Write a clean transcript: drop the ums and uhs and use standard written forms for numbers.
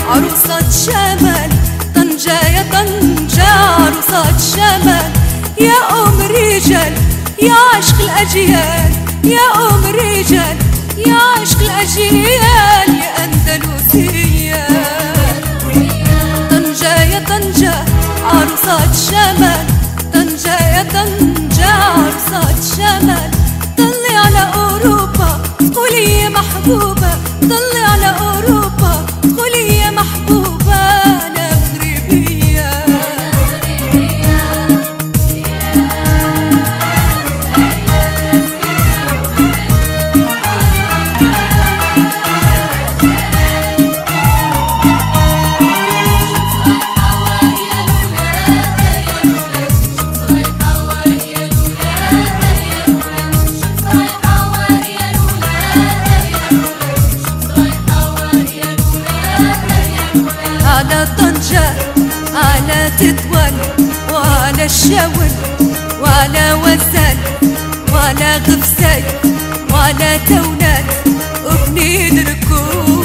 عروسة الشمال طنجة يا طنجة عروسة الشمال يا أم رجال يا عشق الأجيال يا أم رجال يا عشق الأجيال يا أندلسية طنجة يا طنجة عروسة الشمال طنجة يا طنجة عروسة الشمال طلي على أوروبا قولي يا محبوبة طلي على أوروبا قولي يا محبوبة أنا مغربية على طنجة على تطول وعلى الشاول وعلى وزان وعلى غفساي وعلى تونات وبنين ركوب